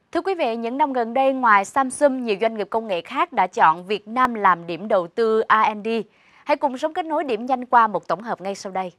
Thưa quý vị, những năm gần đây, ngoài Samsung, nhiều doanh nghiệp công nghệ khác đã chọn Việt Nam làm điểm đầu tư R&D. Hãy cùng sống kết nối điểm nhanh qua một tổng hợp ngay sau đây.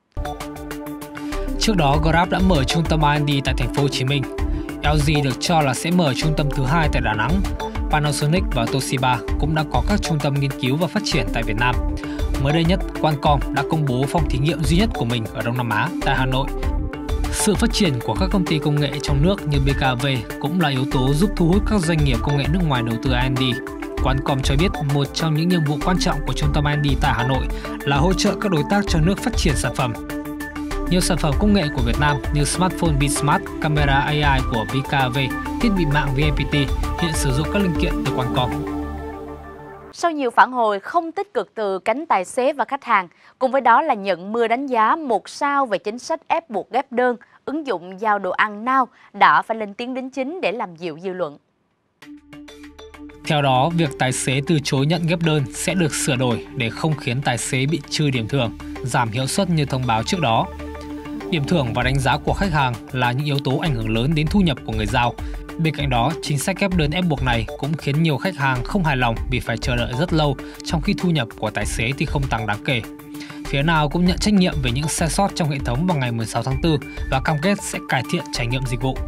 Trước đó, Grab đã mở trung tâm R&D tại thành phố Hồ Chí Minh. LG được cho là sẽ mở trung tâm thứ hai tại Đà Nẵng. Panasonic và Toshiba cũng đã có các trung tâm nghiên cứu và phát triển tại Việt Nam. Mới đây nhất, Qualcomm đã công bố phòng thí nghiệm duy nhất của mình ở Đông Nam Á tại Hà Nội. Sự phát triển của các công ty công nghệ trong nước như BKV cũng là yếu tố giúp thu hút các doanh nghiệp công nghệ nước ngoài đầu tư R&D. Qualcomm cho biết một trong những nhiệm vụ quan trọng của trung tâm R&D tại Hà Nội là hỗ trợ các đối tác trong nước phát triển sản phẩm. Nhiều sản phẩm công nghệ của Việt Nam như smartphone Vsmart, camera AI của BKV, thiết bị mạng VNPT hiện sử dụng các linh kiện từ Qualcomm. Sau nhiều phản hồi không tích cực từ cánh tài xế và khách hàng, cùng với đó là nhận mưa đánh giá 1 sao về chính sách ép buộc ghép đơn, ứng dụng giao đồ ăn Now đã phải lên tiếng đính chính để làm dịu dư luận. Theo đó, việc tài xế từ chối nhận ghép đơn sẽ được sửa đổi để không khiến tài xế bị trừ điểm thưởng, giảm hiệu suất như thông báo trước đó. Điểm thưởng và đánh giá của khách hàng là những yếu tố ảnh hưởng lớn đến thu nhập của người giao. Bên cạnh đó, chính sách ghép đơn ép buộc này cũng khiến nhiều khách hàng không hài lòng vì phải chờ đợi rất lâu, trong khi thu nhập của tài xế thì không tăng đáng kể. Phía nào cũng nhận trách nhiệm về những sai sót trong hệ thống vào ngày 16 tháng 4 và cam kết sẽ cải thiện trải nghiệm dịch vụ.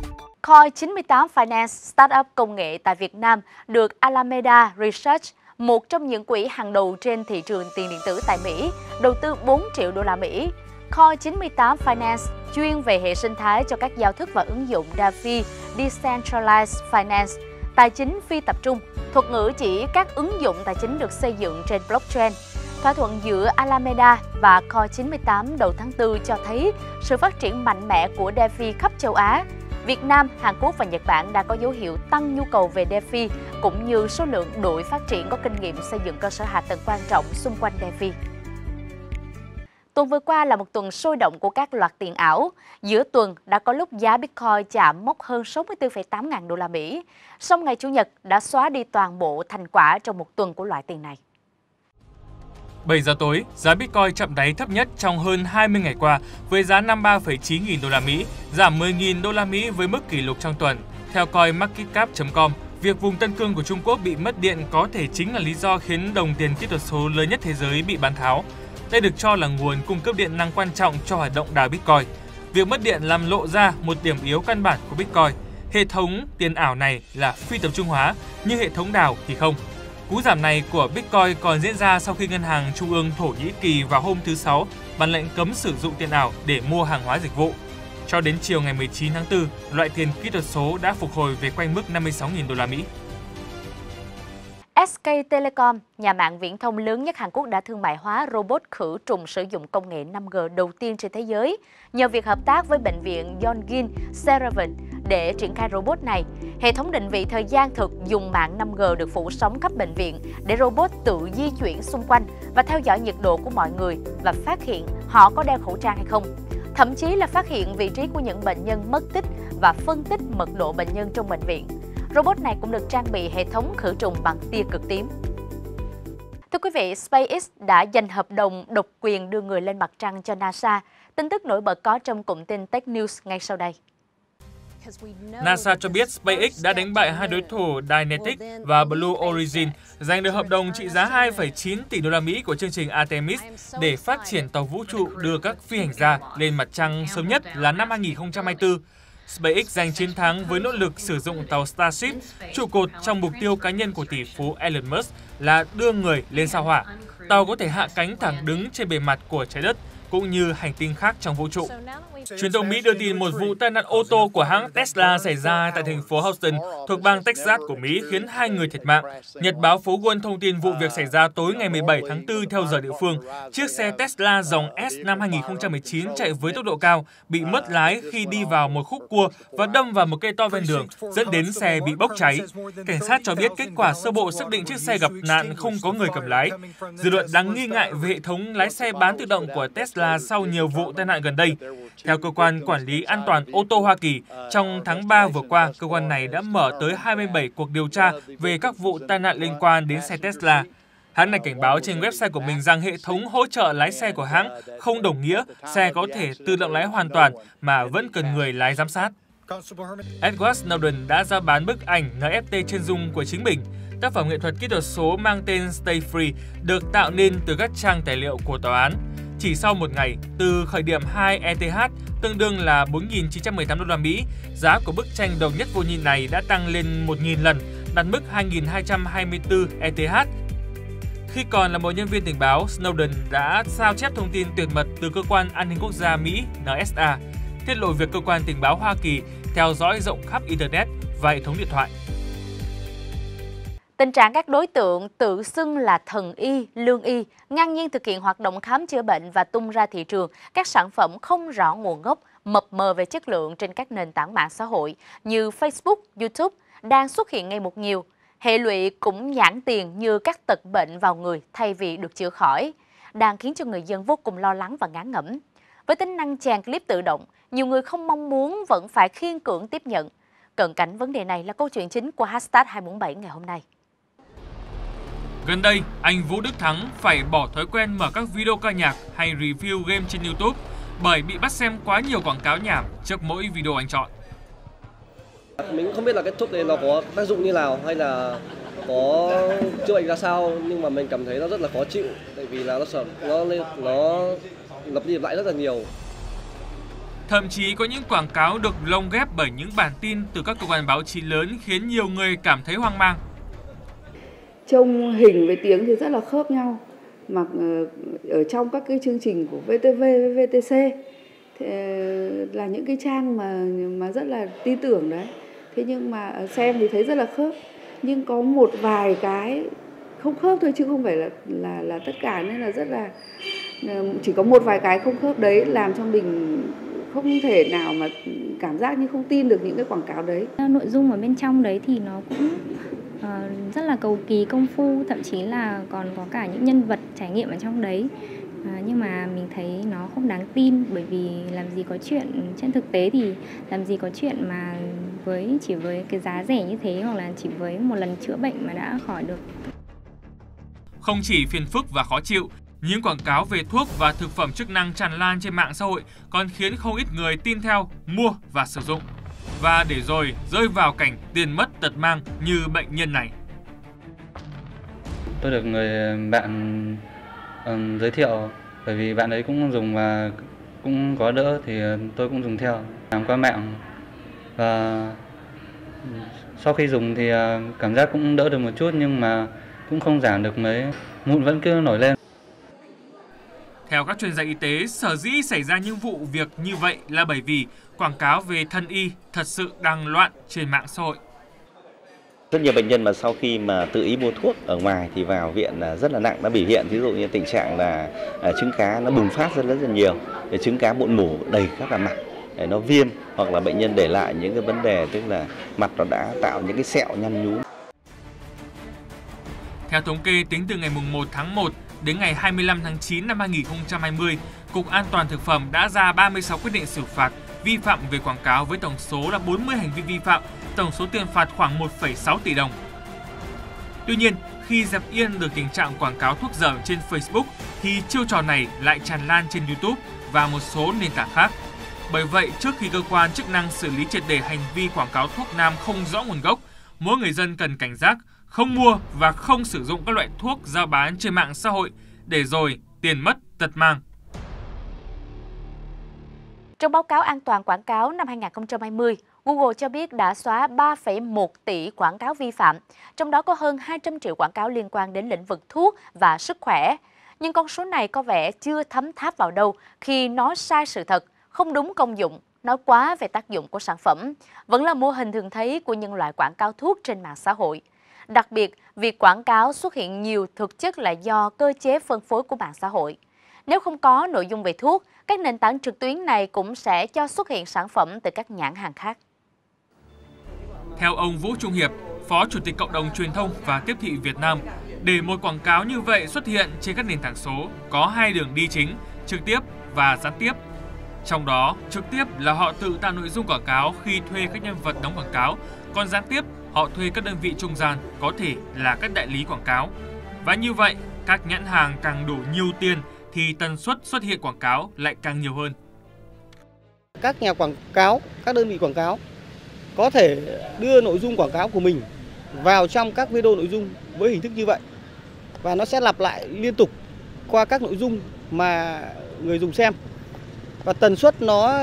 Coin98 Finance, startup công nghệ tại Việt Nam, được Alameda Research, một trong những quỹ hàng đầu trên thị trường tiền điện tử tại Mỹ, đầu tư 4 triệu đô la Mỹ. Coin98 Finance chuyên về hệ sinh thái cho các giao thức và ứng dụng DeFi, Decentralized Finance, tài chính phi tập trung, thuật ngữ chỉ các ứng dụng tài chính được xây dựng trên blockchain. Thỏa thuận giữa Alameda và Coin98 đầu tháng 4 cho thấy sự phát triển mạnh mẽ của DeFi khắp châu Á. Việt Nam, Hàn Quốc và Nhật Bản đã có dấu hiệu tăng nhu cầu về DeFi, cũng như số lượng đội phát triển có kinh nghiệm xây dựng cơ sở hạ tầng quan trọng xung quanh DeFi. Tuần vừa qua là một tuần sôi động của các loạt tiền ảo. Giữa tuần đã có lúc giá Bitcoin chạm mốc hơn 64,8 ngàn đô la Mỹ. Song ngày Chủ nhật đã xóa đi toàn bộ thành quả trong một tuần của loại tiền này. 7 giờ tối, giá Bitcoin chạm đáy thấp nhất trong hơn 20 ngày qua với giá 53,9 nghìn đô la Mỹ, giảm 10.000 đô la Mỹ với mức kỷ lục trong tuần. Theo coinmarketcap.com, việc vùng Tân Cương của Trung Quốc bị mất điện có thể chính là lý do khiến đồng tiền kỹ thuật số lớn nhất thế giới bị bán tháo. Đây được cho là nguồn cung cấp điện năng quan trọng cho hoạt động đào Bitcoin. Việc mất điện làm lộ ra một điểm yếu căn bản của Bitcoin. Hệ thống tiền ảo này là phi tập trung hóa, nhưng hệ thống đào thì không. Cú giảm này của Bitcoin còn diễn ra sau khi Ngân hàng Trung ương Thổ Nhĩ Kỳ vào hôm thứ Sáu ban lệnh cấm sử dụng tiền ảo để mua hàng hóa dịch vụ. Cho đến chiều ngày 19 tháng 4, loại tiền kỹ thuật số đã phục hồi về quanh mức 56.000 đô la Mỹ. SK Telecom, nhà mạng viễn thông lớn nhất Hàn Quốc đã thương mại hóa robot khử trùng sử dụng công nghệ 5G đầu tiên trên thế giới. Nhờ việc hợp tác với bệnh viện Yongin Seravan để triển khai robot này, hệ thống định vị thời gian thực dùng mạng 5G được phủ sóng khắp bệnh viện để robot tự di chuyển xung quanh và theo dõi nhiệt độ của mọi người và phát hiện họ có đeo khẩu trang hay không. Thậm chí là phát hiện vị trí của những bệnh nhân mất tích và phân tích mật độ bệnh nhân trong bệnh viện. Robot này cũng được trang bị hệ thống khử trùng bằng tia cực tím. Thưa quý vị, SpaceX đã giành hợp đồng độc quyền đưa người lên mặt trăng cho NASA. Tin tức nổi bật có trong cụm tin Tech News ngay sau đây. NASA cho biết SpaceX đã đánh bại hai đối thủ Dynetics và Blue Origin, giành được hợp đồng trị giá 2,9 tỷ đô la Mỹ của chương trình Artemis để phát triển tàu vũ trụ đưa các phi hành gia lên mặt trăng sớm nhất là năm 2024. SpaceX giành chiến thắng với nỗ lực sử dụng tàu Starship, trụ cột trong mục tiêu cá nhân của tỷ phú Elon Musk là đưa người lên sao Hỏa. Tàu có thể hạ cánh thẳng đứng trên bề mặt của trái đất cũng như hành tinh khác trong vũ trụ. Truyền thông Mỹ đưa tin một vụ tai nạn ô tô của hãng Tesla xảy ra tại thành phố Houston thuộc bang Texas của Mỹ khiến 2 người thiệt mạng. Nhật báo Phố Wall thông tin vụ việc xảy ra tối ngày 17 tháng 4 theo giờ địa phương. Chiếc xe Tesla dòng S năm 2019 chạy với tốc độ cao, bị mất lái khi đi vào một khúc cua và đâm vào một cây to ven đường, dẫn đến xe bị bốc cháy. Cảnh sát cho biết kết quả sơ bộ xác định chiếc xe gặp nạn không có người cầm lái. Dư luận đang nghi ngại về hệ thống lái xe bán tự động của Tesla sau nhiều vụ tai nạn gần đây. Theo Cơ quan Quản lý An toàn ô tô Hoa Kỳ, trong tháng 3 vừa qua, cơ quan này đã mở tới 27 cuộc điều tra về các vụ tai nạn liên quan đến xe Tesla. Hãng này cảnh báo trên website của mình rằng hệ thống hỗ trợ lái xe của hãng không đồng nghĩa xe có thể tự động lái hoàn toàn mà vẫn cần người lái giám sát. Edward Snowden đã ra bán bức ảnh NFT chân dung của chính mình. Tác phẩm nghệ thuật kỹ thuật số mang tên Stay Free được tạo nên từ các trang tài liệu của tòa án. Chỉ sau một ngày, từ khởi điểm 2 ETH tương đương là 4.918 đô la Mỹ, giá của bức tranh độc nhất vô nhị này đã tăng lên 1.000 lần, đạt mức 2.224 ETH. Khi còn là một nhân viên tình báo, Snowden đã sao chép thông tin tuyệt mật từ Cơ quan An ninh Quốc gia Mỹ NSA, tiết lộ việc cơ quan tình báo Hoa Kỳ theo dõi rộng khắp Internet và hệ thống điện thoại. Tình trạng các đối tượng tự xưng là thần y, lương y, ngang nhiên thực hiện hoạt động khám chữa bệnh và tung ra thị trường các sản phẩm không rõ nguồn gốc, mập mờ về chất lượng trên các nền tảng mạng xã hội như Facebook, YouTube đang xuất hiện ngày một nhiều. Hệ lụy cũng nhãn tiền như các tật bệnh vào người thay vì được chữa khỏi, đang khiến cho người dân vô cùng lo lắng và ngán ngẩm. Với tính năng chèn clip tự động, nhiều người không mong muốn vẫn phải khiêng cưỡng tiếp nhận. Cận cảnh vấn đề này là câu chuyện chính của Hashtag 247 ngày hôm nay. Gần đây, anh Vũ Đức Thắng phải bỏ thói quen mở các video ca nhạc hay review game trên YouTube bởi bị bắt xem quá nhiều quảng cáo nhảm trước mỗi video anh chọn. Mình không biết là cái thuốc này nó có tác dụng như nào hay là có chữa bệnh ra sao, nhưng mà mình cảm thấy nó rất là khó chịu, tại vì là nó lặp đi lặp lại rất là nhiều. Thậm chí có những quảng cáo được lồng ghép bởi những bản tin từ các cơ quan báo chí lớn khiến nhiều người cảm thấy hoang mang. Trông hình với tiếng thì rất là khớp nhau, mà ở trong các cái chương trình của VTV với VTC thì là những cái trang mà rất là tin tưởng đấy. Thế nhưng mà xem thì thấy rất là khớp, nhưng có một vài cái không khớp thôi chứ không phải là tất cả, nên là rất là chỉ có một vài cái không khớp đấy làm cho mình không thể nào mà cảm giác như không tin được những cái quảng cáo đấy. Nội dung ở bên trong đấy thì nó cũng rất là cầu kỳ công phu, thậm chí là còn có cả những nhân vật trải nghiệm ở trong đấy. Nhưng mà mình thấy nó không đáng tin, bởi vì làm gì có chuyện trên thực tế thì làm gì có chuyện mà chỉ với cái giá rẻ như thế, hoặc là chỉ với một lần chữa bệnh mà đã khỏi được. Không chỉ phiền phức và khó chịu, những quảng cáo về thuốc và thực phẩm chức năng tràn lan trên mạng xã hội còn khiến không ít người tin theo, mua và sử dụng. Và để rồi rơi vào cảnh tiền mất tật mang như bệnh nhân này. Tôi được người bạn giới thiệu, bởi vì bạn ấy cũng dùng và cũng có đỡ thì tôi cũng dùng theo, làm qua mạng. Và sau khi dùng thì cảm giác cũng đỡ được một chút, nhưng mà cũng không giảm được mấy, mụn vẫn cứ nổi lên. Theo các chuyên gia y tế, sở dĩ xảy ra những vụ việc như vậy là bởi vì quảng cáo về thân y thật sự đang loạn trên mạng xã hội. Rất nhiều bệnh nhân mà sau khi mà tự ý mua thuốc ở ngoài thì vào viện là rất là nặng, nó biểu hiện ví dụ như tình trạng là trứng cá nó bùng phát rất là nhiều, trứng cá mụn mủ đầy khắp cả mặt, nó viêm, hoặc là bệnh nhân để lại những cái vấn đề tức là mặt nó đã tạo những cái sẹo nhăn nhúm. Theo thống kê, tính từ ngày 1 tháng 1 đến ngày 25 tháng 9 năm 2020, Cục An toàn Thực phẩm đã ra 36 quyết định xử phạt vi phạm về quảng cáo với tổng số là 40 hành vi vi phạm, tổng số tiền phạt khoảng 1,6 tỷ đồng. Tuy nhiên, khi dẹp yên được tình trạng quảng cáo thuốc dởm trên Facebook, thì chiêu trò này lại tràn lan trên YouTube và một số nền tảng khác. Bởi vậy, trước khi cơ quan chức năng xử lý triệt để hành vi quảng cáo thuốc nam không rõ nguồn gốc, mỗi người dân cần cảnh giác, không mua và không sử dụng các loại thuốc giao bán trên mạng xã hội, để rồi tiền mất tật mang. Trong báo cáo an toàn quảng cáo năm 2020, Google cho biết đã xóa 3,1 tỷ quảng cáo vi phạm, trong đó có hơn 200 triệu quảng cáo liên quan đến lĩnh vực thuốc và sức khỏe. Nhưng con số này có vẻ chưa thấm tháp vào đâu khi nói sai sự thật, không đúng công dụng, nói quá về tác dụng của sản phẩm, vẫn là mô hình thường thấy của những loại quảng cáo thuốc trên mạng xã hội. Đặc biệt, việc quảng cáo xuất hiện nhiều thực chất là do cơ chế phân phối của mạng xã hội. Nếu không có nội dung về thuốc, các nền tảng trực tuyến này cũng sẽ cho xuất hiện sản phẩm từ các nhãn hàng khác. Theo ông Vũ Trung Hiệp, Phó Chủ tịch Cộng đồng Truyền thông và Tiếp thị Việt Nam, để một quảng cáo như vậy xuất hiện trên các nền tảng số, có hai đường đi chính, trực tiếp và gián tiếp. Trong đó, trực tiếp là họ tự tạo nội dung quảng cáo khi thuê các nhân vật đóng quảng cáo, còn gián tiếp họ thuê các đơn vị trung gian, có thể là các đại lý quảng cáo. Và như vậy, các nhãn hàng càng đổ nhiều tiền thì tần suất xuất hiện quảng cáo lại càng nhiều hơn. Các nhà quảng cáo, các đơn vị quảng cáo có thể đưa nội dung quảng cáo của mình vào trong các video nội dung với hình thức như vậy. Và nó sẽ lặp lại liên tục qua các nội dung mà người dùng xem. Và tần suất nó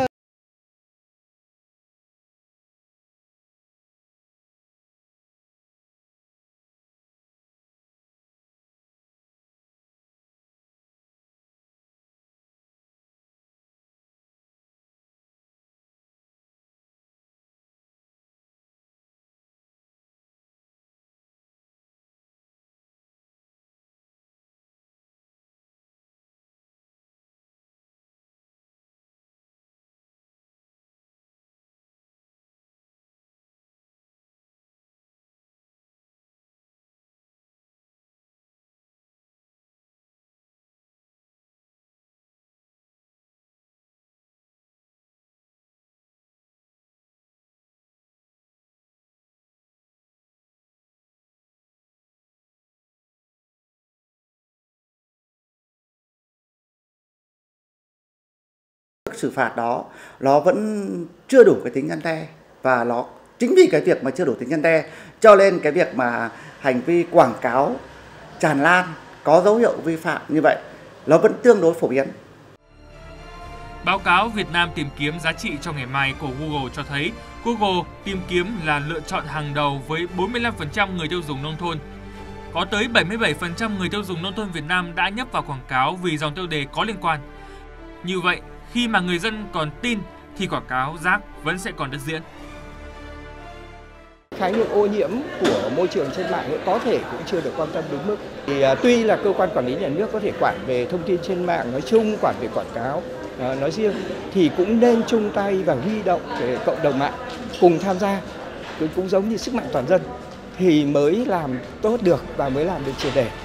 xử phạt đó nó vẫn chưa đủ cái tính răn đe, và nó chính vì cái việc mà chưa đủ tính răn đe cho nên cái việc mà hành vi quảng cáo tràn lan có dấu hiệu vi phạm như vậy nó vẫn tương đối phổ biến. Báo cáo Việt Nam tìm kiếm giá trị cho ngày mai của Google cho thấy Google tìm kiếm là lựa chọn hàng đầu với 45% người tiêu dùng nông thôn. Có tới 77% người tiêu dùng nông thôn Việt Nam đã nhấp vào quảng cáo vì dòng tiêu đề có liên quan. Như vậy, khi mà người dân còn tin thì quảng cáo rác vẫn sẽ còn đất diễn. Khái niệm ô nhiễm của môi trường trên mạng có thể cũng chưa được quan tâm đúng mức. Thì tuy là cơ quan quản lý nhà nước có thể quản về thông tin trên mạng nói chung, quản về quảng cáo nói riêng, thì cũng nên chung tay và huy động để cộng đồng mạng cùng tham gia, cũng giống như sức mạnh toàn dân thì mới làm tốt được và mới làm được triệt để.